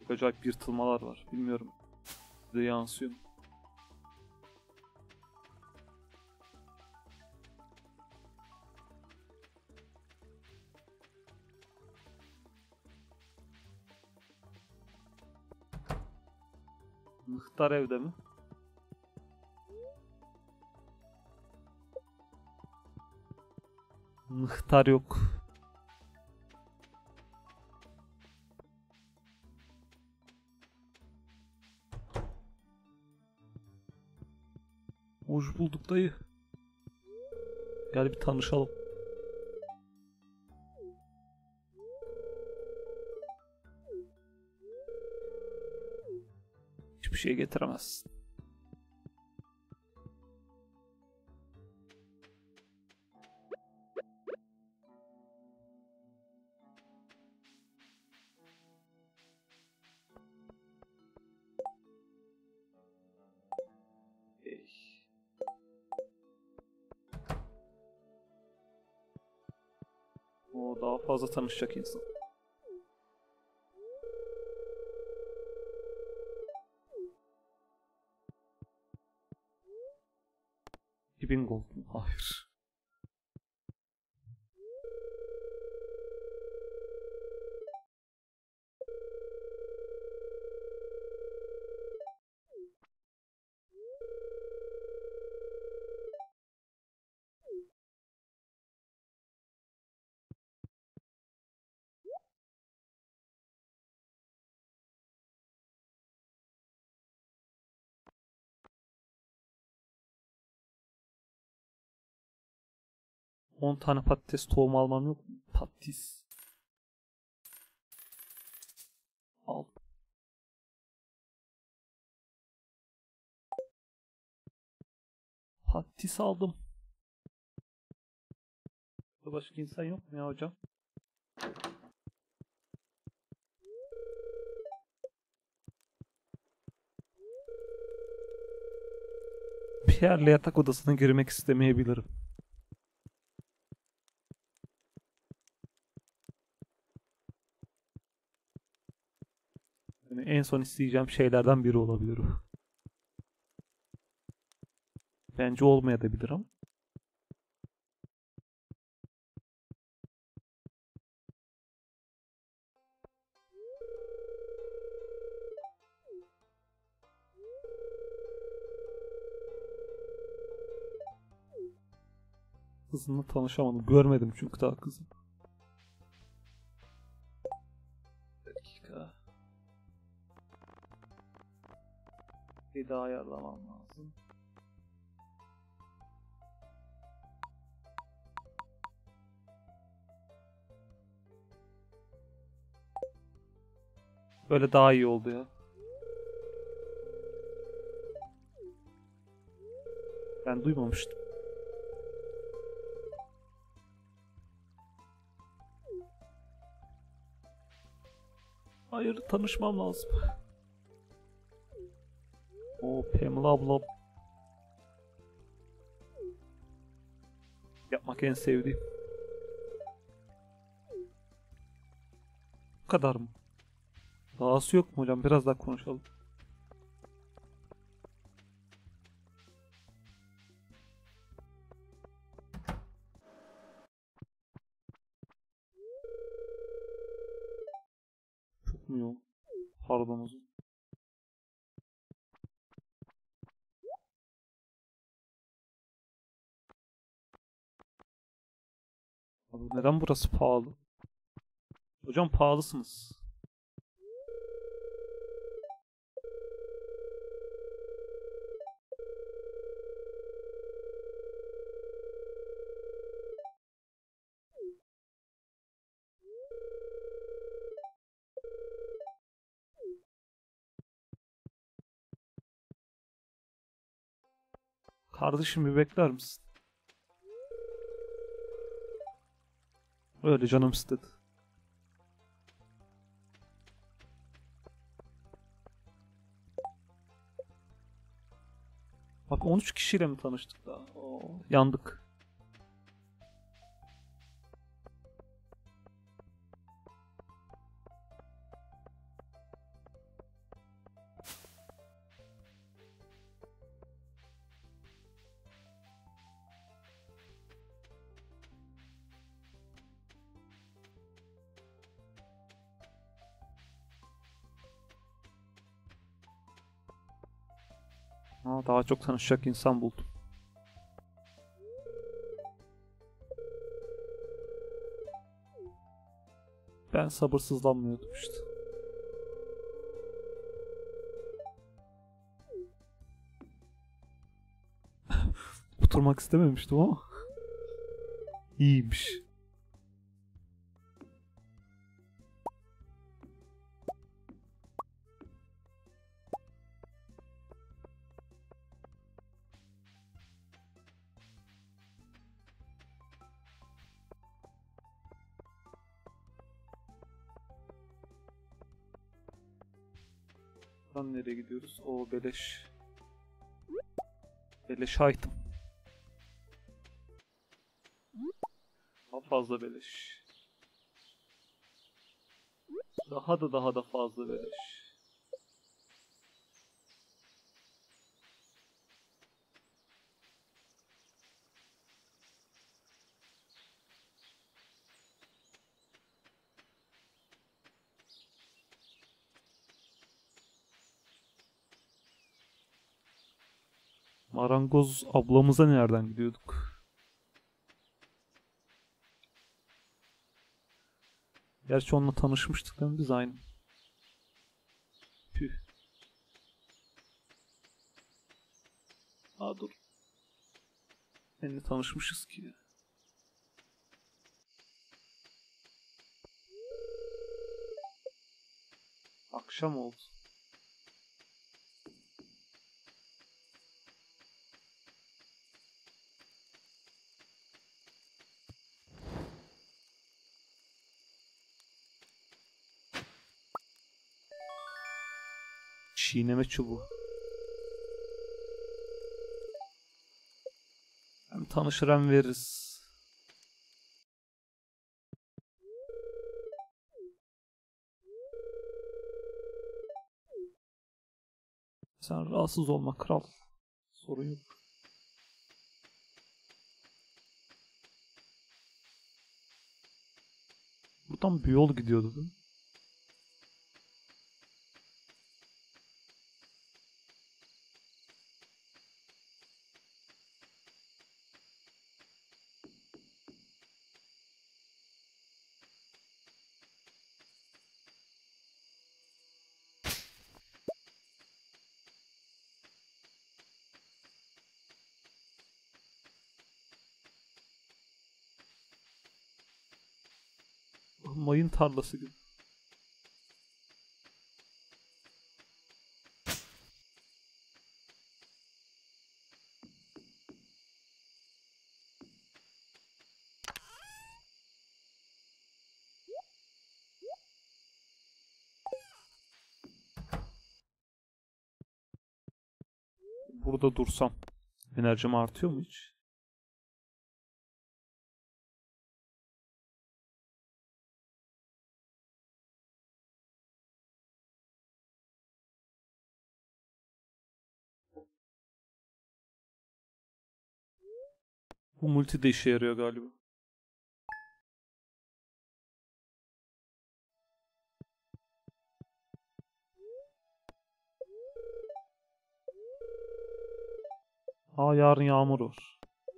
Çok acayip yırtılmalar var. Bilmiyorum. Size yansıyor mu? Mıhtar evde mi? Mıhtar yok. Hoş bulduk dayı. Gel bir tanışalım. Hiçbir şey getiremezsin. O daha fazla tanışacak insan. $2000 mu? Hayır. On tane patates tohumu almam yok mu? Patates. Al. Patates aldım. Başka insan yok mu ya hocam? Pierre'le yatak odasına girmek istemeyebilirim. Yani en son isteyeceğim şeylerden biri olabilir o. Bence olmayabilir ama. Kızımla tanışamadım. Görmedim çünkü daha kızı. Bir dakika. Bir daha ayarlamam lazım. Böyle daha iyi oldu ya. Ben duymamıştım. Hayır, tanışmam lazım. O Pamela abla. Yapmak en sevdiğim. Bu kadar mı? Dahası yok mu hocam? Biraz daha konuşalım. Çok mu yoğun? Pardon o zaman. Abi neden burası pahalı? Hocam pahalısınız. Kardeşim bir bekler misin? Öyle canım istedi. Bak 13 kişiyle mi tanıştık daha? Oo, yandık. Daha çok tanışacak insan buldum. Ben sabırsızlanmıyordum işte. Oturmak istememiştim ama iyiymiş. Buradan nereye gidiyoruz? O beleş. Beleş item. Daha fazla beleş. Daha da fazla beleş. Marangoz ablamıza nereden gidiyorduk? Gerçi onunla tanışmıştık değil mi biz aynı? Püh. Dur. Seninle tanışmışız ki. Akşam oldu. Çiğneme çubuğu. Hem tanışır hem veririz. Sen rahatsız olma kral. Sorun yok. Buradan bir yol gidiyordu değil mi? Mayın tarlası gibi. Burada dursam enerjim artıyor mu hiç? Bu multi de işe yarıyor galiba. Yarın yağmur var.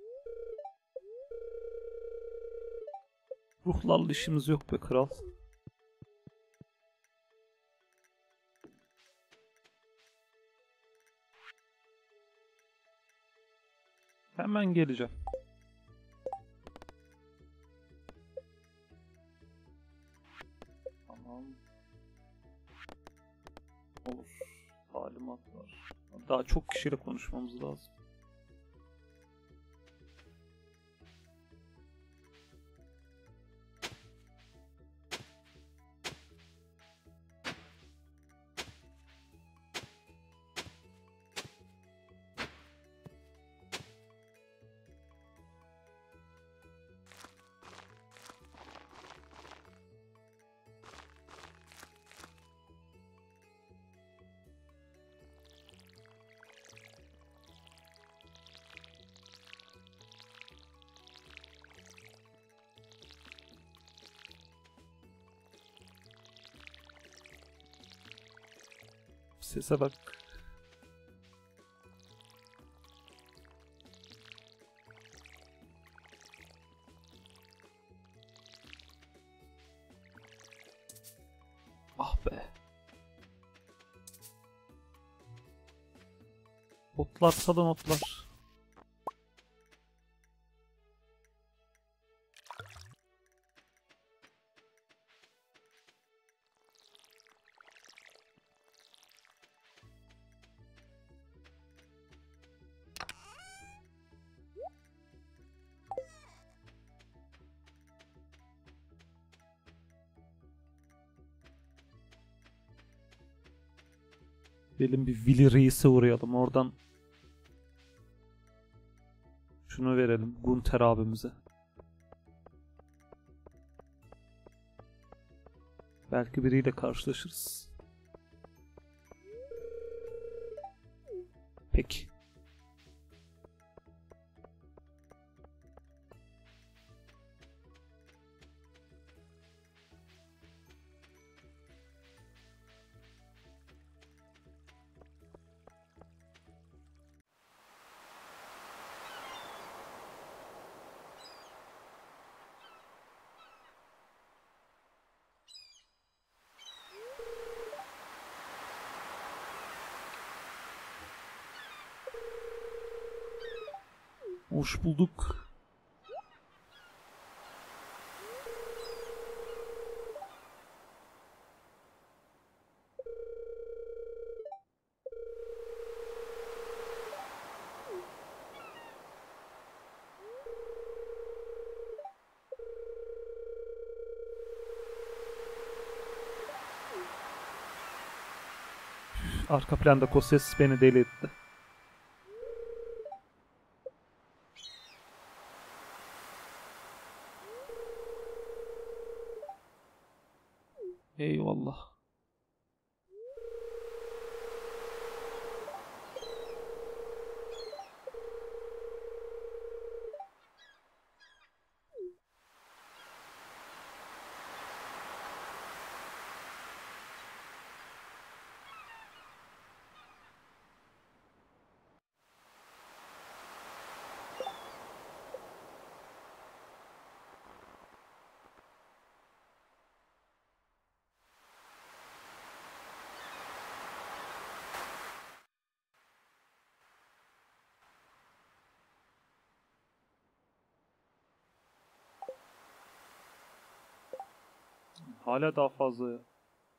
Ruhlarla işimiz yok be kral. Hemen geleceğim. Tamam. Olur. Talimat var. Daha çok kişiyle konuşmamız lazım. Sese bak. Otlar, salın otlar. Gelin bir Willy Reis'e uğrayalım. Oradan şunu verelim Gunter abimize. Belki biriyle karşılaşırız. Peki. Hoş bulduk. Arka planda o ses beni deli etti. Eyvallah. Hala daha fazla ya.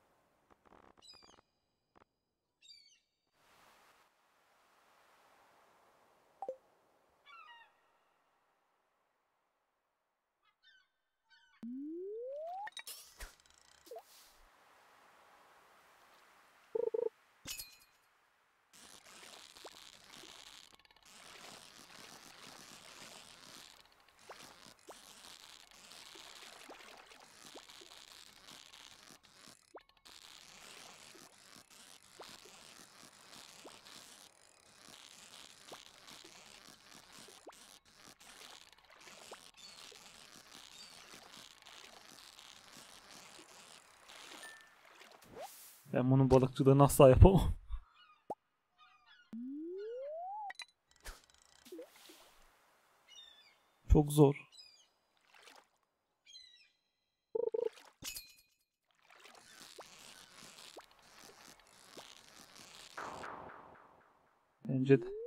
Ben bunun balıkçılığını asla yapamam. Çok zor. Bence de.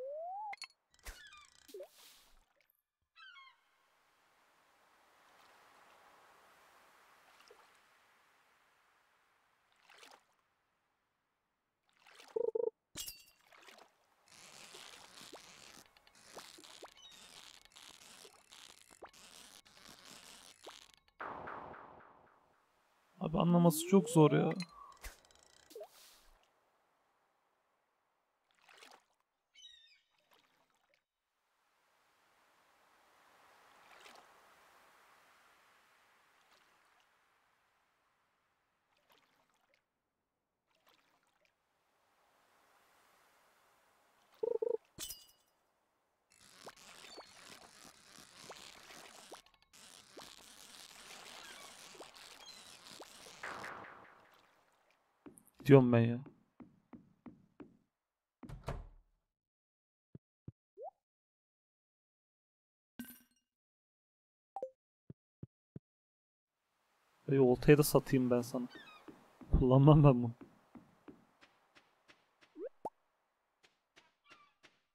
Abi anlaması çok zor ya. Diyorum ben ya. Oltayı da satayım ben sana. Kullanmam ben bunu.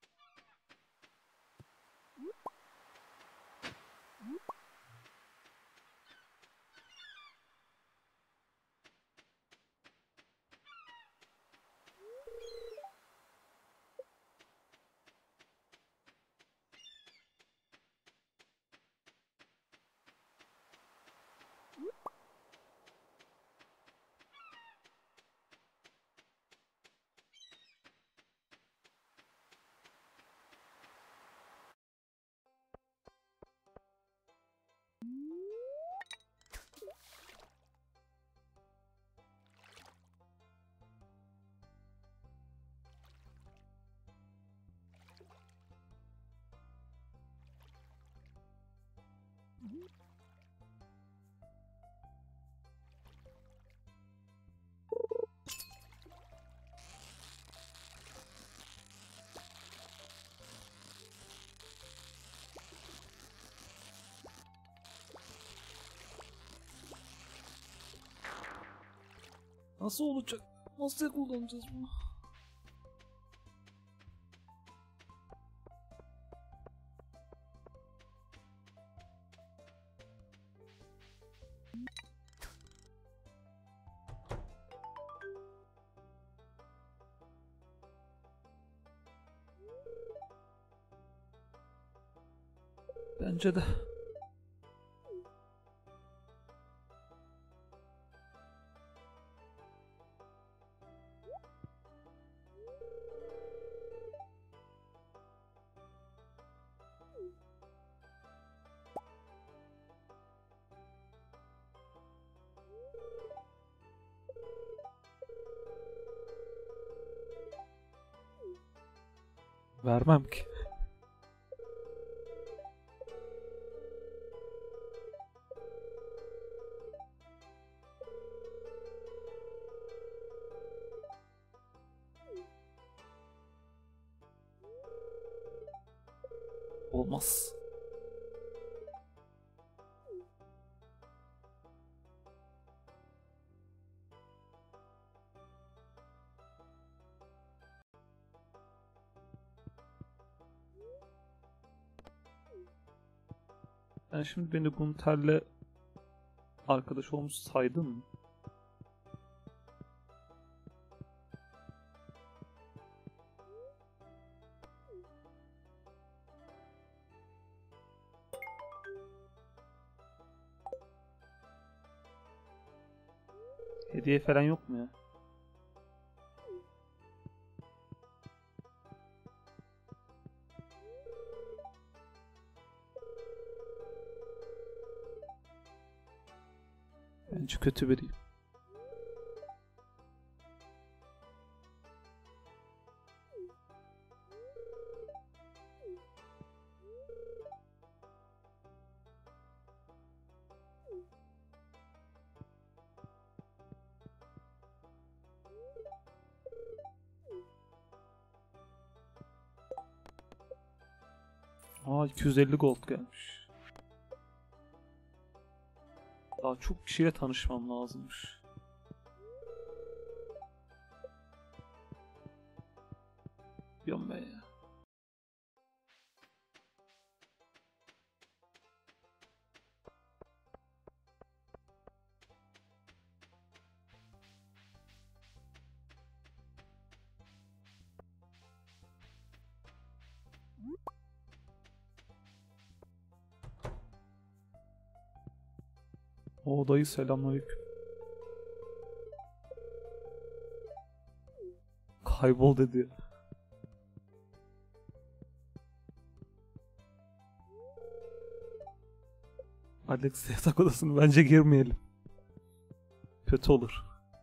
Nasıl olacak? Nasıl kullanacağız bunu? Bence de. Vermem ki. Olmaz. Sen şimdi beni Gunter'le arkadaş olmuş saydın mı? Hediye falan yok mu ya? Bence kötü biriyim. Aa, 250 gold gelmiş. Daha çok kişiyle tanışmam lazımmış. Biliyorum ben ya. O dayı selamünaleyküm. Kaybol dedi ya. Alex yatak odasını bence girmeyelim. Kötü olur.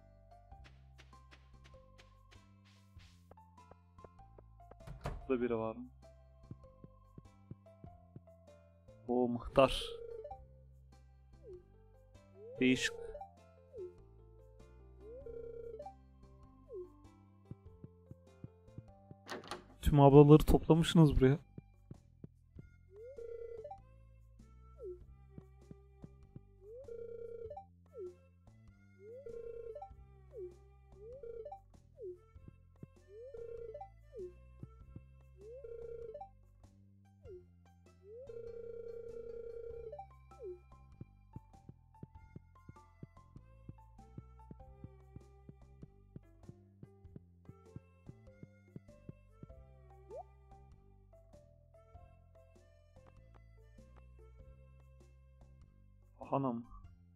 Burada biri var mı? O muhtar. Değişik. Tüm ablaları toplamışsınız buraya. Anam.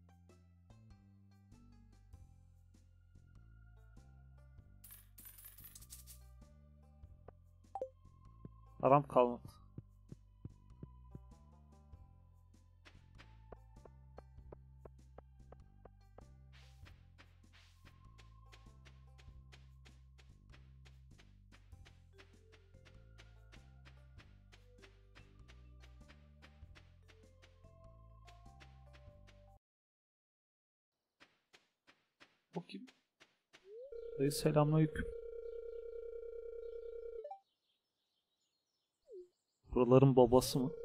Aram kalmadı. O kim? Dayı selamünaleyküm. Buraların babası mı?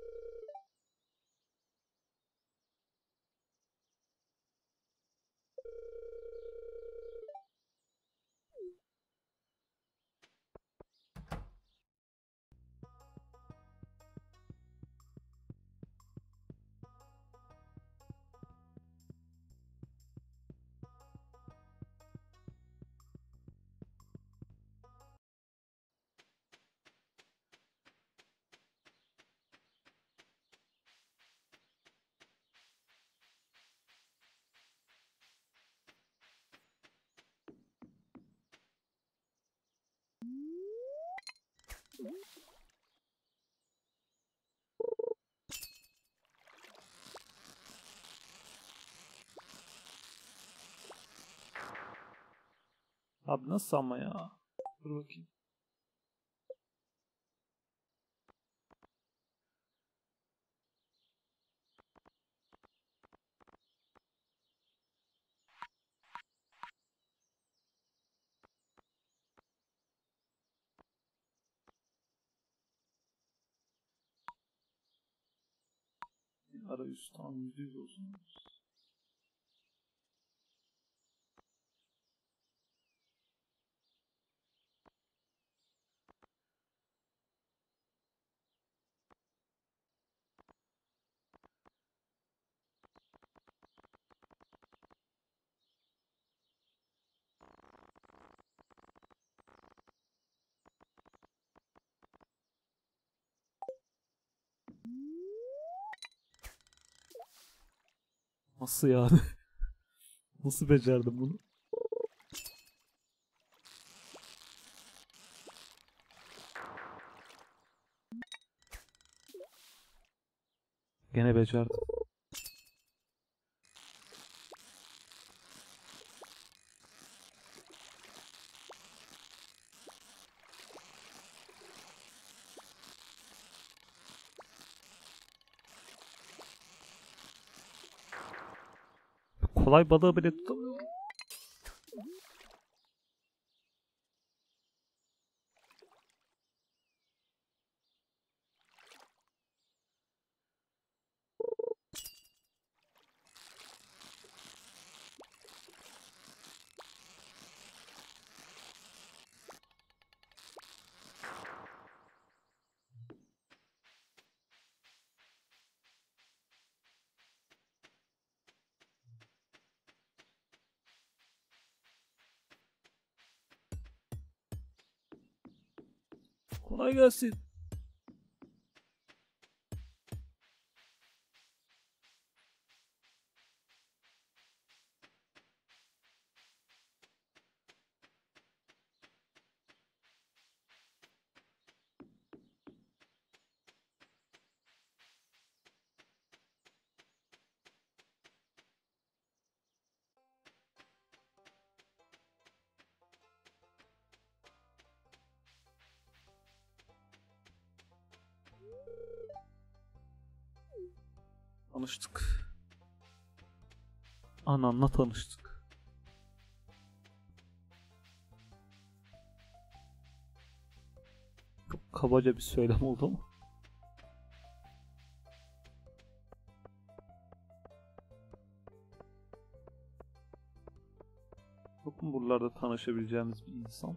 Abi nasıl ama ya? Dur bakayım. Arayüz tam %100 olsun. Nasıl yani? Nasıl becerdim bunu? Gene becerdim. Kolay balığı bile tutamıyorum. Kolay gelsin. Tanıştık. Ananla tanıştık. Çok kabaca bir söylem oldu ama. Yok mu buralarda tanışabileceğimiz bir insan?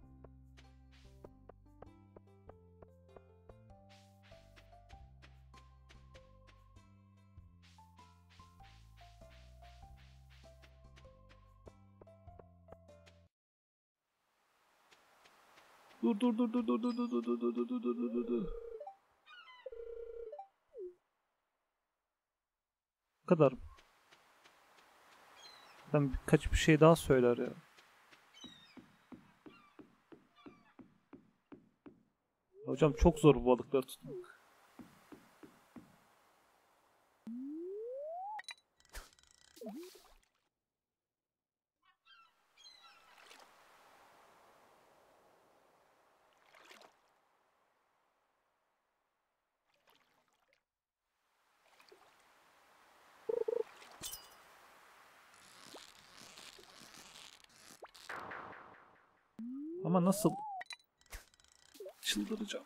Dur. Bu kadar. Ben birkaç bir şey daha söyler ya. Hocam çok zor bu balıkları tutmak. Ama nasıl? Çıldıracağım.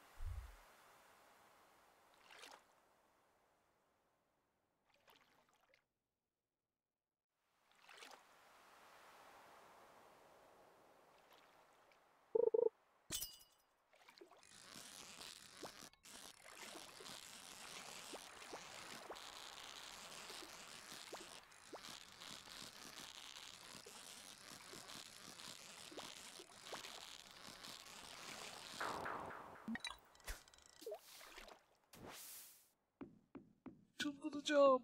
Çıldıracağım.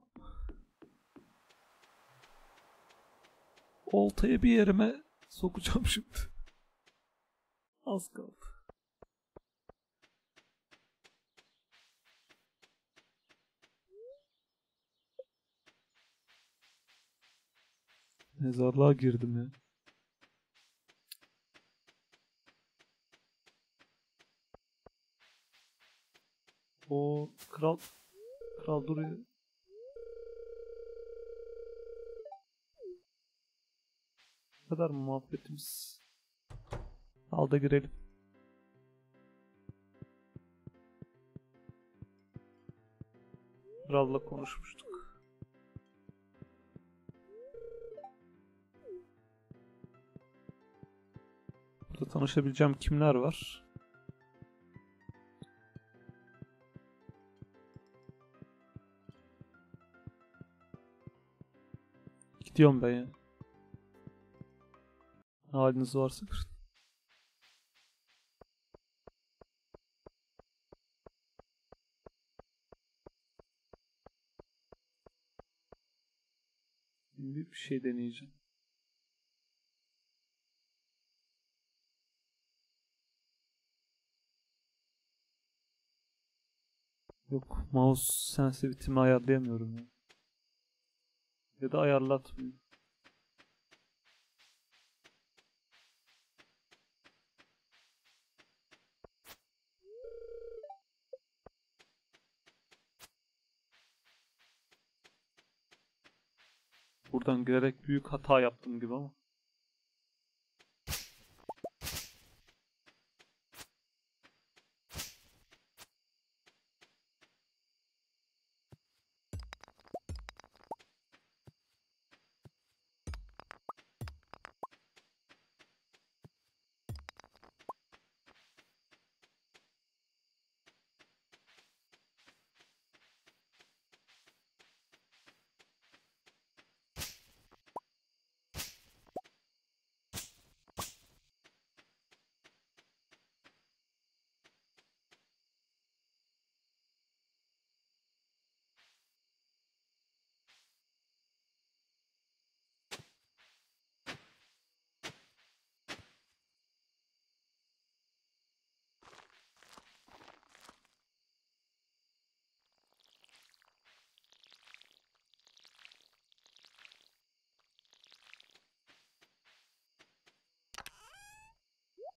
Oltayı bir yerime sokacağım şimdi. Az kaldı. Mezarlığa girdim ya. O kral duruyor. Bu kadar mı muhabbetimiz? Al da girelim. Kralla konuşmuştuk. Burada tanışabileceğim kimler var? Gidiyorum ben ya. Haliniz varsa. Bir şey deneyeceğim. Yok, mouse sensitivity'mi ayarlayamıyorum ya. Ya da ayarlatmıyor. Buradan girerek büyük hata yaptım gibi ama.